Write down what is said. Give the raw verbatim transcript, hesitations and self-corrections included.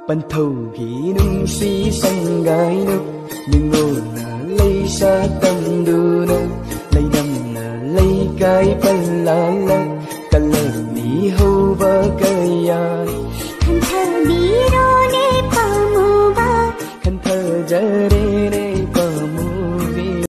Ban thầu khi nung si sang gai nước nhưng ngô nở